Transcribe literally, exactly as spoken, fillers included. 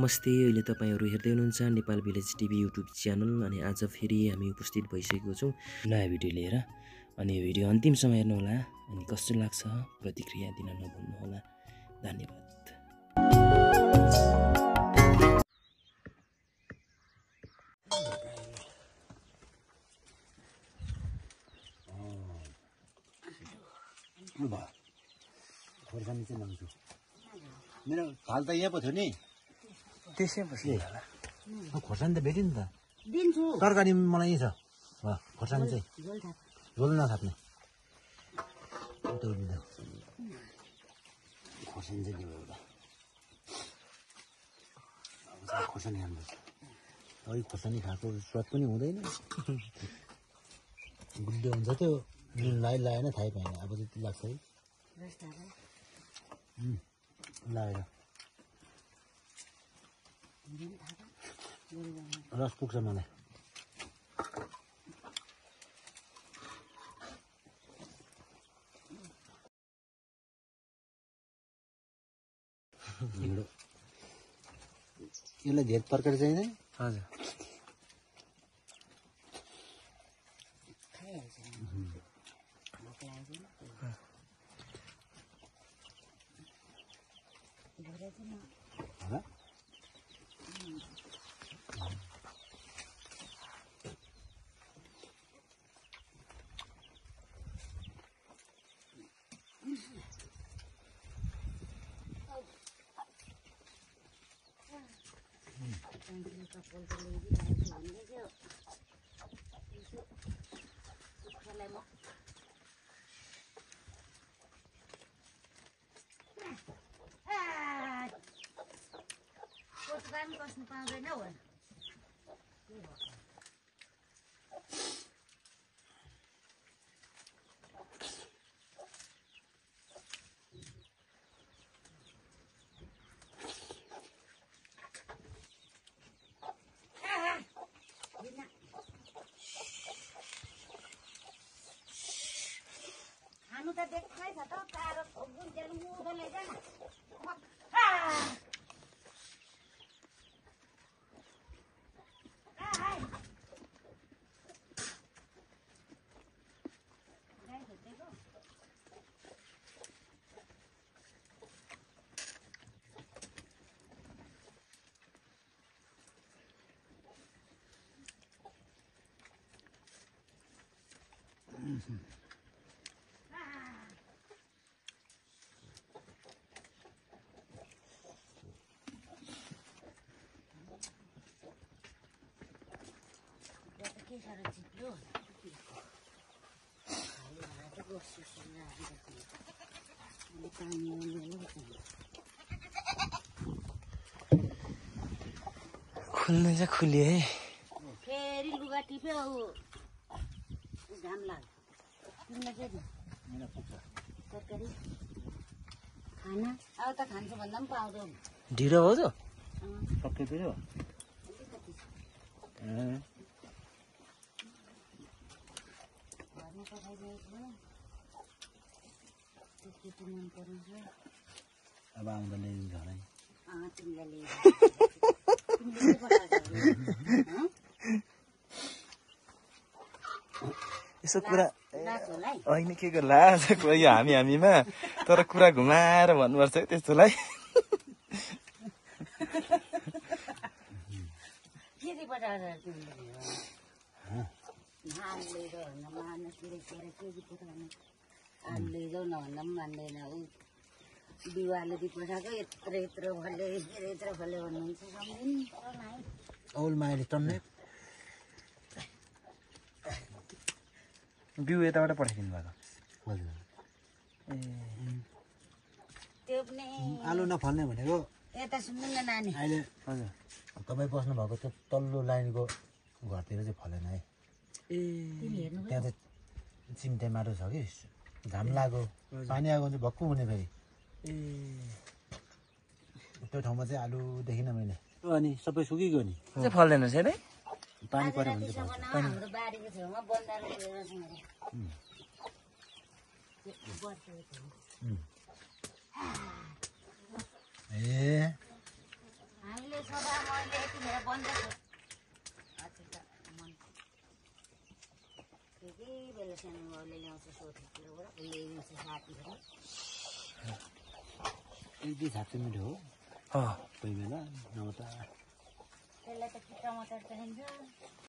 नमस्ते, अहिले तपाईहरु हेर्दै हुनुहुन्छ Nepal village TV YouTube channel. अनि आज फेरि हामी उपस्थित भइसकेको छौं नयाँ भिडियो लिएर। अनि यो भिडियो अन्तिमसम्म हेर्नु होला अनि कस्तो लाग्छ प्रतिक्रिया दिन नभुल्नु होला। धन्यवाद। खोर्सानी चाहिँ लान्छु मेरो फाल त यहाँ पो थियो नि त्यसै बस्यो होला खोर्सानी त भेट्यो नि त दिन्छु तरकारी मलाई यही छ खोर्सानी चाहिँ झोल नथाप्ने खोर्सानी चाहिँ दियो एउटा अब खोर्सानी खानुपर्छ अघि खोर्सानी खाएको स्वाद पनि हुँदैन गुड्डो हुन्छ त्यो लाइ लाएन थाहै पाएन अब चाहिँ लाग्छ है लगाएर रस पुग्छ मलाई यसलाई धेरै तरकारी चाहिँदैन हजुर बस्नु पाउँदैन हो खानु त देख्नै छ त तारो गुन्जेल उँधो लैजा न खुल्नु चाहिँ खुल्यो है फेरि लुगा टिप्यो घाम लाग्यो तिमीलाई के दियो तरकारी खाना अब त खान्छु भन्दा पनि पाउँदैन ढिलो हो त सकिदियो घरमा पकाइदिएको त्यो केटी मन पराउँछ अब आउँदा ल्याइदिन्छ होला नि तिमीलाई ल्याइ यसो कुरा होइन के को लाज यो हामी हामीमा तर कुरा घुमाएर भन्नुपर्छ है त्यस्तोलाई लैजाऊ न भन्दा पनि मान्दैन ऊ बिरुवाले दि पठाएको यत्रो यत्रो फल्यो यत्रो यत्रो फल्यो भन्नुहुन्छ सम्झिनु औल माइले टन्ने बिउ यताबाट पठाइदिनु भएको हजुर ए त्यो पनि आलु नफल्ने भनेको यता सुन्नु न नानी अहिले हजुर तपाईँ बस्नु भएको त्यो तल्लो लाइनको घरतिर चाहिँ फलेन है ए त्यहाँ चाहिँ चिम्टे माटो छ कि घाम लाग्यो पानी आएको चाहिँ भक्कु हुने फेरि ए त्यो ठाउँमा चाहिँ आलु देखिनँ मैले अनि सबै सुकिगयो नि चाहिँ फल्दैन रहेछ है पानी पर्यो भने हाम्रो बारीको छेउमा बन्दाएर ए हामीले सबै मन पर्छ अचर त मन के के बेला सानो बाउले ल्याउँछ सोधेकोबाट ल्याइदिन्छ साथीहरू यति छाप्छ मिठो हो अँ कोही बेला नभए त त्यसलाई त कि टमाटर चाहिन्छ